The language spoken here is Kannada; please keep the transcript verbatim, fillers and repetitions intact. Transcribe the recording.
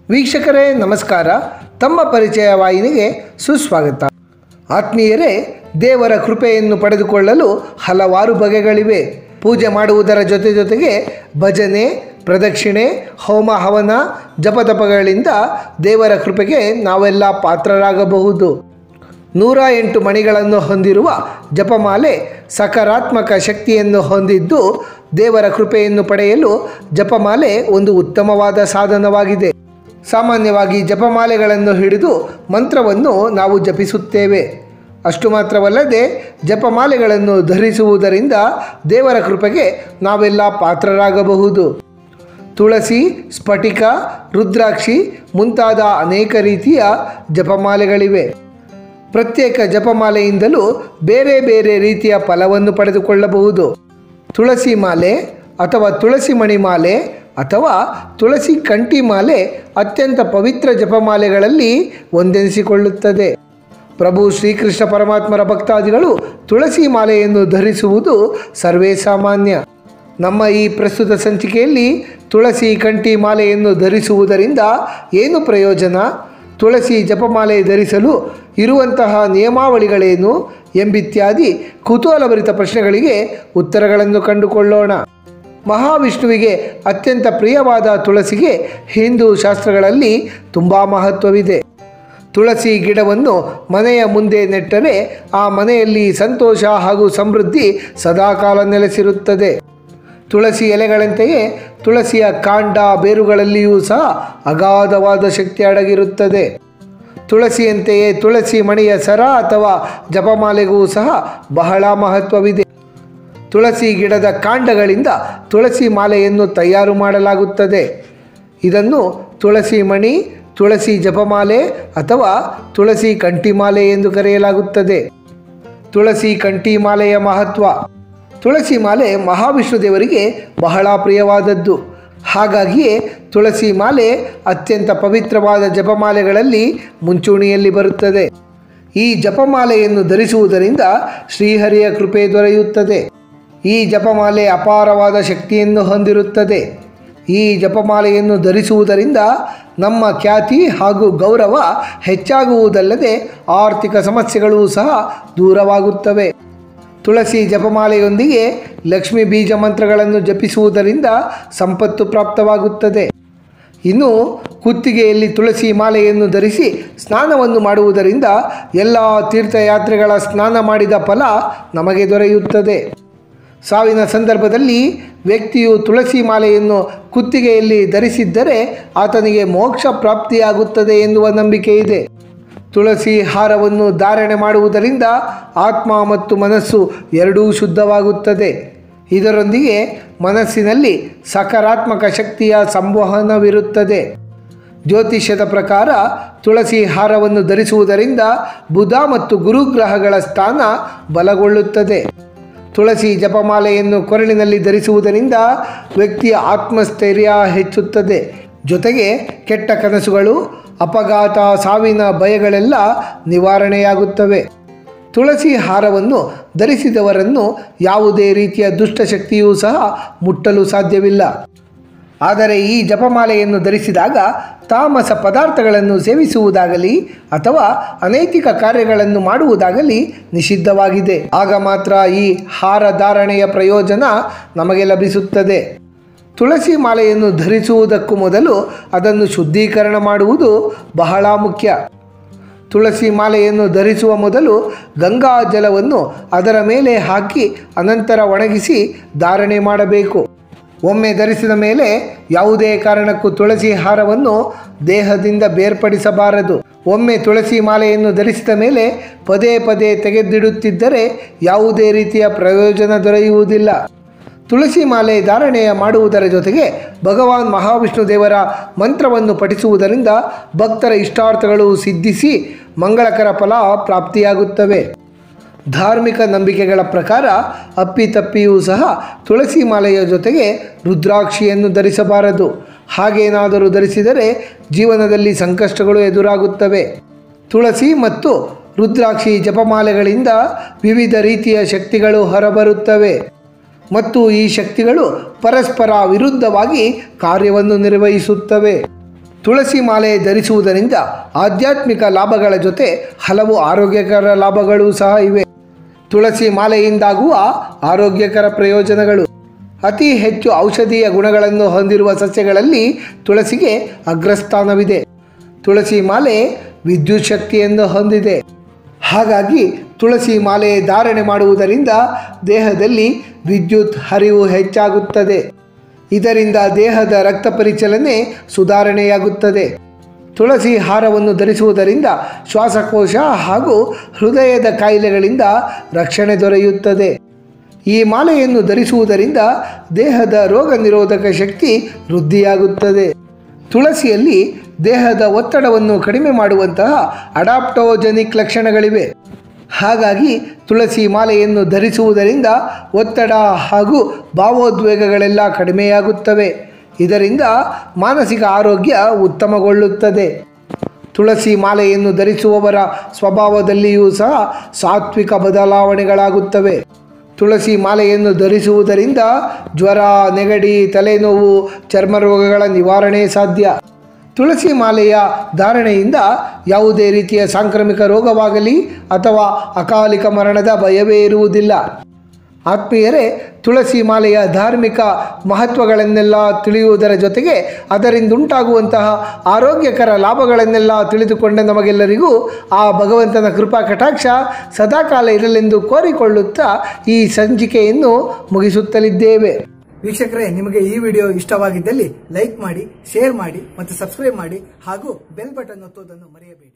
ವೀಕ್ಷಕರೇ ನಮಸ್ಕಾರ. ತಮ್ಮ ಪರಿಚಯ ವಾಹಿನಿಗೆ ಸುಸ್ವಾಗತ. ಆತ್ಮೀಯರೇ, ದೇವರ ಕೃಪೆಯನ್ನು ಪಡೆದುಕೊಳ್ಳಲು ಹಲವಾರು ಬಗೆಗಳಿವೆ. ಪೂಜೆ ಮಾಡುವುದರ ಜೊತೆ ಜೊತೆಗೆ ಭಜನೆ, ಪ್ರದಕ್ಷಿಣೆ, ಹೋಮ ಹವನ, ಜಪತಪಗಳಿಂದ ದೇವರ ಕೃಪೆಗೆ ನಾವೆಲ್ಲ ಪಾತ್ರರಾಗಬಹುದು. ನೂರ ಎಂಟು ಮಣಿಗಳನ್ನು ಹೊಂದಿರುವ ಜಪಮಾಲೆ ಸಕಾರಾತ್ಮಕ ಶಕ್ತಿಯನ್ನು ಹೊಂದಿದ್ದು, ದೇವರ ಕೃಪೆಯನ್ನು ಪಡೆಯಲು ಜಪಮಾಲೆ ಒಂದು ಉತ್ತಮವಾದ ಸಾಧನವಾಗಿದೆ. ಸಾಮಾನ್ಯವಾಗಿ ಜಪಮಾಲೆಗಳನ್ನು ಹಿಡಿದು ಮಂತ್ರವನ್ನು ನಾವು ಜಪಿಸುತ್ತೇವೆ. ಅಷ್ಟು ಮಾತ್ರವಲ್ಲದೆ ಜಪಮಾಲೆಗಳನ್ನು ಧರಿಸುವುದರಿಂದ ದೇವರ ಕೃಪೆಗೆ ನಾವೆಲ್ಲ ಪಾತ್ರರಾಗಬಹುದು. ತುಳಸಿ, ಸ್ಫಟಿಕ, ರುದ್ರಾಕ್ಷಿ ಮುಂತಾದ ಅನೇಕ ರೀತಿಯ ಜಪಮಾಲೆಗಳಿವೆ. ಪ್ರತ್ಯೇಕ ಜಪಮಾಲೆಯಿಂದಲೂ ಬೇರೆ ಬೇರೆ ರೀತಿಯ ಫಲವನ್ನು ಪಡೆದುಕೊಳ್ಳಬಹುದು. ತುಳಸಿ ಮಾಲೆ ಅಥವಾ ತುಳಸಿ ಮಣಿ ಮಾಲೆ ಅಥವಾ ತುಳಸಿ ಕಂಠಿ ಮಾಲೆ ಅತ್ಯಂತ ಪವಿತ್ರ ಜಪಮಾಲೆಗಳಲ್ಲಿ ಒಂದೆನಿಸಿಕೊಳ್ಳುತ್ತದೆ. ಪ್ರಭು ಶ್ರೀಕೃಷ್ಣ ಪರಮಾತ್ಮರ ಭಕ್ತಾದಿಗಳು ತುಳಸಿ ಮಾಲೆಯನ್ನು ಧರಿಸುವುದು ಸರ್ವೇ ಸಾಮಾನ್ಯ. ನಮ್ಮ ಈ ಪ್ರಸ್ತುತ ಸಂಚಿಕೆಯಲ್ಲಿ ತುಳಸಿ ಕಂಠಿ ಮಾಲೆಯನ್ನು ಧರಿಸುವುದರಿಂದ ಏನು ಪ್ರಯೋಜನ, ತುಳಸಿ ಜಪಮಾಲೆ ಧರಿಸಲು ಇರುವಂತಹ ನಿಯಮಾವಳಿಗಳೇನು ಎಂಬಿತ್ಯಾದಿ ಕುತೂಹಲಭರಿತ ಪ್ರಶ್ನೆಗಳಿಗೆ ಉತ್ತರಗಳನ್ನು ಕಂಡುಕೊಳ್ಳೋಣ. ಮಹಾವಿಷ್ಣುವಿಗೆ ಅತ್ಯಂತ ಪ್ರಿಯವಾದ ತುಳಸಿಗೆ ಹಿಂದೂ ಶಾಸ್ತ್ರಗಳಲ್ಲಿ ತುಂಬ ಮಹತ್ವವಿದೆ. ತುಳಸಿ ಗಿಡವನ್ನು ಮನೆಯ ಮುಂದೆ ನೆಟ್ಟರೆ ಆ ಮನೆಯಲ್ಲಿ ಸಂತೋಷ ಹಾಗೂ ಸಮೃದ್ಧಿ ಸದಾಕಾಲ ನೆಲೆಸಿರುತ್ತದೆ. ತುಳಸಿ ಎಲೆಗಳಂತೆಯೇ ತುಳಸಿಯ ಕಾಂಡ ಬೇರುಗಳಲ್ಲಿಯೂ ಸಹ ಅಗಾಧವಾದ ಶಕ್ತಿ ಅಡಗಿರುತ್ತದೆ. ತುಳಸಿಯಂತೆಯೇ ತುಳಸಿ ಮಣಿಯ ಸರ ಅಥವಾ ಜಪಮಾಲೆಗೂ ಸಹ ಬಹಳ ಮಹತ್ವವಿದೆ. ತುಳಸಿ ಗಿಡದ ಕಾಂಡಗಳಿಂದ ತುಳಸಿ ಮಾಲೆಯನ್ನು ತಯಾರು ಮಾಡಲಾಗುತ್ತದೆ. ಇದನ್ನು ತುಳಸಿ ಮಣಿ, ತುಳಸಿ ಜಪಮಾಲೆ ಅಥವಾ ತುಳಸಿ ಕಂಠಿ ಮಾಲೆ ಎಂದು ಕರೆಯಲಾಗುತ್ತದೆ. ತುಳಸಿ ಕಂಠಿ ಮಾಲೆಯ ಮಹತ್ವ. ತುಳಸಿ ಮಾಲೆ ಮಹಾವಿಷ್ಣು ದೇವರಿಗೆ ಬಹಳ ಪ್ರಿಯವಾದದ್ದು. ಹಾಗಾಗಿಯೇ ತುಳಸಿ ಮಾಲೆ ಅತ್ಯಂತ ಪವಿತ್ರವಾದ ಜಪಮಾಲೆಗಳಲ್ಲಿ ಮುಂಚೂಣಿಯಲ್ಲಿ ಬರುತ್ತದೆ. ಈ ಜಪಮಾಲೆಯನ್ನು ಧರಿಸುವುದರಿಂದ ಶ್ರೀಹರಿಯ ಕೃಪೆ ದೊರೆಯುತ್ತದೆ. ಈ ಜಪಮಾಲೆ ಅಪಾರವಾದ ಶಕ್ತಿಯನ್ನು ಹೊಂದಿರುತ್ತದೆ. ಈ ಜಪಮಾಲೆಯನ್ನು ಧರಿಸುವುದರಿಂದ ನಮ್ಮ ಖ್ಯಾತಿ ಹಾಗೂ ಗೌರವ ಹೆಚ್ಚಾಗುವುದಲ್ಲದೆ ಆರ್ಥಿಕ ಸಮಸ್ಯೆಗಳೂ ಸಹ ದೂರವಾಗುತ್ತವೆ. ತುಳಸಿ ಜಪಮಾಲೆಯೊಂದಿಗೆ ಲಕ್ಷ್ಮೀ ಬೀಜ ಮಂತ್ರಗಳನ್ನು ಜಪಿಸುವುದರಿಂದ ಸಂಪತ್ತು ಪ್ರಾಪ್ತವಾಗುತ್ತದೆ. ಇನ್ನು ಕುತ್ತಿಗೆಯಲ್ಲಿ ತುಳಸಿ ಮಾಲೆಯನ್ನು ಧರಿಸಿ ಸ್ನಾನವನ್ನು ಮಾಡುವುದರಿಂದ ಎಲ್ಲ ತೀರ್ಥಯಾತ್ರೆಗಳ ಸ್ನಾನ ಮಾಡಿದ ಫಲ ನಮಗೆ ದೊರೆಯುತ್ತದೆ. ಸಾವಿನ ಸಂದರ್ಭದಲ್ಲಿ ವ್ಯಕ್ತಿಯು ತುಳಸಿ ಮಾಲೆಯನ್ನು ಕುತ್ತಿಗೆಯಲ್ಲಿ ಧರಿಸಿದ್ದರೆ ಆತನಿಗೆ ಮೋಕ್ಷ ಪ್ರಾಪ್ತಿಯಾಗುತ್ತದೆ ಎನ್ನುವ ನಂಬಿಕೆ ಇದೆ. ತುಳಸಿ ಹಾರವನ್ನು ಧಾರಣೆ ಮಾಡುವುದರಿಂದ ಆತ್ಮ ಮತ್ತು ಮನಸ್ಸು ಎರಡೂ ಶುದ್ಧವಾಗುತ್ತದೆ. ಇದರೊಂದಿಗೆ ಮನಸ್ಸಿನಲ್ಲಿ ಸಕಾರಾತ್ಮಕ ಶಕ್ತಿಯ ಸಂವಹನವಿರುತ್ತದೆ. ಜ್ಯೋತಿಷ್ಯದ ಪ್ರಕಾರ ತುಳಸಿ ಹಾರವನ್ನು ಧರಿಸುವುದರಿಂದ ಬುಧ ಮತ್ತು ಗುರುಗ್ರಹಗಳ ಸ್ಥಾನ ಬಲಗೊಳ್ಳುತ್ತದೆ. ತುಳಸಿ ಜಪಮಾಲೆಯನ್ನು ಕೊರಳಿನಲ್ಲಿ ಧರಿಸುವುದರಿಂದ ವ್ಯಕ್ತಿಯ ಆತ್ಮಸ್ಥೈರ್ಯ ಹೆಚ್ಚುತ್ತದೆ. ಜೊತೆಗೆ ಕೆಟ್ಟ ಕನಸುಗಳು, ಅಪಘಾತ, ಸಾವಿನ ಭಯಗಳೆಲ್ಲ ನಿವಾರಣೆಯಾಗುತ್ತವೆ. ತುಳಸಿ ಹಾರವನ್ನು ಧರಿಸಿದವರನ್ನು ಯಾವುದೇ ರೀತಿಯ ದುಷ್ಟಶಕ್ತಿಯೂ ಸಹ ಮುಟ್ಟಲು ಸಾಧ್ಯವಿಲ್ಲ. ಆದರೆ ಈ ಜಪಮಾಲೆಯನ್ನು ಧರಿಸಿದಾಗ ತಾಮಸ ಪದಾರ್ಥಗಳನ್ನು ಸೇವಿಸುವುದಾಗಲಿ ಅಥವಾ ಅನೈತಿಕ ಕಾರ್ಯಗಳನ್ನು ಮಾಡುವುದಾಗಲಿ ನಿಷಿದ್ಧವಾಗಿದೆ. ಆಗ ಮಾತ್ರ ಈ ಹಾರ ಧಾರಣೆಯ ಪ್ರಯೋಜನ ನಮಗೆ ಲಭಿಸುತ್ತದೆ. ತುಳಸಿ ಮಾಲೆಯನ್ನು ಧರಿಸುವುದಕ್ಕೂ ಮೊದಲು ಅದನ್ನು ಶುದ್ಧೀಕರಣ ಮಾಡುವುದು ಬಹಳ ಮುಖ್ಯ. ತುಳಸಿ ಮಾಲೆಯನ್ನು ಧರಿಸುವ ಮೊದಲು ಗಂಗಾ ಜಲವನ್ನು ಅದರ ಮೇಲೆ ಹಾಕಿ ಅನಂತರ ಒಣಗಿಸಿ ಧಾರಣೆ ಮಾಡಬೇಕು. ಒಮ್ಮೆ ಧರಿಸಿದ ಮೇಲೆ ಯಾವುದೇ ಕಾರಣಕ್ಕೂ ತುಳಸಿ ಹಾರವನ್ನು ದೇಹದಿಂದ ಬೇರ್ಪಡಿಸಬಾರದು. ಒಮ್ಮೆ ತುಳಸಿ ಮಾಲೆಯನ್ನು ಧರಿಸಿದ ಮೇಲೆ ಪದೇ ಪದೇ ತೆಗೆದಿಡುತ್ತಿದ್ದರೆ ಯಾವುದೇ ರೀತಿಯ ಪ್ರಯೋಜನ ದೊರೆಯುವುದಿಲ್ಲ. ತುಳಸಿ ಮಾಲೆ ಧಾರಣೆಯ ಮಾಡುವುದರ ಜೊತೆಗೆ ಭಗವಾನ್ ಮಹಾವಿಷ್ಣು ದೇವರ ಮಂತ್ರವನ್ನು ಪಠಿಸುವುದರಿಂದ ಭಕ್ತರ ಇಷ್ಟಾರ್ಥಗಳು ಸಿದ್ಧಿಸಿ ಮಂಗಳಕರ ಫಲ ಪ್ರಾಪ್ತಿಯಾಗುತ್ತವೆ. ಧಾರ್ಮಿಕ ನಂಬಿಕೆಗಳ ಪ್ರಕಾರ ಅಪ್ಪಿತಪ್ಪಿಯೂ ಸಹ ತುಳಸಿ ಮಾಲೆಯ ಜೊತೆಗೆ ರುದ್ರಾಕ್ಷಿಯನ್ನು ಧರಿಸಬಾರದು. ಹಾಗೇನಾದರೂ ಧರಿಸಿದರೆ ಜೀವನದಲ್ಲಿ ಸಂಕಷ್ಟಗಳು ಎದುರಾಗುತ್ತವೆ. ತುಳಸಿ ಮತ್ತು ರುದ್ರಾಕ್ಷಿ ಜಪಮಾಲೆಗಳಿಂದ ವಿವಿಧ ರೀತಿಯ ಶಕ್ತಿಗಳು ಹೊರಬರುತ್ತವೆ. ಮತ್ತು ಈ ಶಕ್ತಿಗಳು ಪರಸ್ಪರ ವಿರುದ್ಧವಾಗಿ ಕಾರ್ಯವನ್ನು ನಿರ್ವಹಿಸುತ್ತವೆ. ತುಳಸಿ ಮಾಲೆ ಧರಿಸುವುದರಿಂದ ಆಧ್ಯಾತ್ಮಿಕ ಲಾಭಗಳ ಜೊತೆ ಹಲವು ಆರೋಗ್ಯಕರ ಲಾಭಗಳು ಸಹ ಇವೆ. ತುಳಸಿ ಮಾಲೆಯಿಂದಾಗುವ ಆರೋಗ್ಯಕರ ಪ್ರಯೋಜನಗಳು. ಅತಿ ಹೆಚ್ಚು ಔಷಧೀಯ ಗುಣಗಳನ್ನು ಹೊಂದಿರುವ ಸಸ್ಯಗಳಲ್ಲಿ ತುಳಸಿಗೆ ಅಗ್ರಸ್ಥಾನವಿದೆ. ತುಳಸಿ ಮಾಲೆ ವಿದ್ಯುತ್ ಶಕ್ತಿಯನ್ನು ಹೊಂದಿದೆ. ಹಾಗಾಗಿ ತುಳಸಿ ಮಾಲೆ ಧಾರಣೆ ಮಾಡುವುದರಿಂದ ದೇಹದಲ್ಲಿ ವಿದ್ಯುತ್ ಹರಿವು ಹೆಚ್ಚಾಗುತ್ತದೆ. ಇದರಿಂದ ದೇಹದ ರಕ್ತ ಪರಿಚಲನೆ ಸುಧಾರಣೆಯಾಗುತ್ತದೆ. ತುಳಸಿ ಹಾರವನ್ನು ಧರಿಸುವುದರಿಂದ ಶ್ವಾಸಕೋಶ ಹಾಗೂ ಹೃದಯದ ಕಾಯಿಲೆಗಳಿಂದ ರಕ್ಷಣೆ ದೊರೆಯುತ್ತದೆ. ಈ ಮಾಲೆಯನ್ನು ಧರಿಸುವುದರಿಂದ ದೇಹದ ರೋಗ ನಿರೋಧಕ ಶಕ್ತಿ ವೃದ್ಧಿಯಾಗುತ್ತದೆ. ತುಳಸಿಯಲ್ಲಿ ದೇಹದ ಒತ್ತಡವನ್ನು ಕಡಿಮೆ ಮಾಡುವಂತಹ ಅಡಾಪ್ಟೋಜೆನಿಕ್ ಲಕ್ಷಣಗಳಿವೆ. ಹಾಗಾಗಿ ತುಳಸಿ ಮಾಲೆಯನ್ನು ಧರಿಸುವುದರಿಂದ ಒತ್ತಡ ಹಾಗೂ ಭಾವೋದ್ವೇಗಗಳೆಲ್ಲ ಕಡಿಮೆಯಾಗುತ್ತವೆ. ಇದರಿಂದ ಮಾನಸಿಕ ಆರೋಗ್ಯ ಉತ್ತಮಗೊಳ್ಳುತ್ತದೆ. ತುಳಸಿ ಮಾಲೆಯನ್ನು ಧರಿಸುವವರ ಸ್ವಭಾವದಲ್ಲಿಯೂ ಸಹ ಸಾತ್ವಿಕ ಬದಲಾವಣೆಗಳಾಗುತ್ತವೆ. ತುಳಸಿ ಮಾಲೆಯನ್ನು ಧರಿಸುವುದರಿಂದ ಜ್ವರ, ನೆಗಡಿ, ತಲೆನೋವು, ಚರ್ಮ ರೋಗಗಳ ನಿವಾರಣೆ ಸಾಧ್ಯ. ತುಳಸಿ ಮಾಲೆಯ ಧಾರಣೆಯಿಂದ ಯಾವುದೇ ರೀತಿಯ ಸಾಂಕ್ರಾಮಿಕ ರೋಗವಾಗಲಿ ಅಥವಾ ಅಕಾಲಿಕ ಮರಣದ ಭಯವೇ ಇರುವುದಿಲ್ಲ. ಆತ್ಮೀಯರೇ, ತುಳಸಿ ಮಾಲೆಯ ಧಾರ್ಮಿಕ ಮಹತ್ವಗಳನ್ನೆಲ್ಲ ತಿಳಿಯುವುದರ ಜೊತೆಗೆ ಅದರಿಂದುಂಟಾಗುವಂತಹ ಆರೋಗ್ಯಕರ ಲಾಭಗಳನ್ನೆಲ್ಲ ತಿಳಿದುಕೊಂಡ ನಮಗೆಲ್ಲರಿಗೂ ಆ ಭಗವಂತನ ಕೃಪಾ ಕಟಾಕ್ಷ ಸದಾಕಾಲ ಇರಲೆಂದು ಕೋರಿಕೊಳ್ಳುತ್ತಾ ಈ ಸಂಚಿಕೆಯನ್ನು ಮುಗಿಸುತ್ತಲಿದ್ದೇವೆ. ವೀಕ್ಷಕರೇ, ನಿಮಗೆ ಈ ವಿಡಿಯೋ ಇಷ್ಟವಾಗಿದ್ದಲ್ಲಿ ಲೈಕ್ ಮಾಡಿ, ಶೇರ್ ಮಾಡಿ ಮತ್ತು ಸಬ್ಸ್ಕ್ರೈಬ್ ಮಾಡಿ ಹಾಗೂ ಬೆಲ್ ಬಟನ್ ಒತ್ತುವುದನ್ನು ಮರೆಯಬೇಡಿ.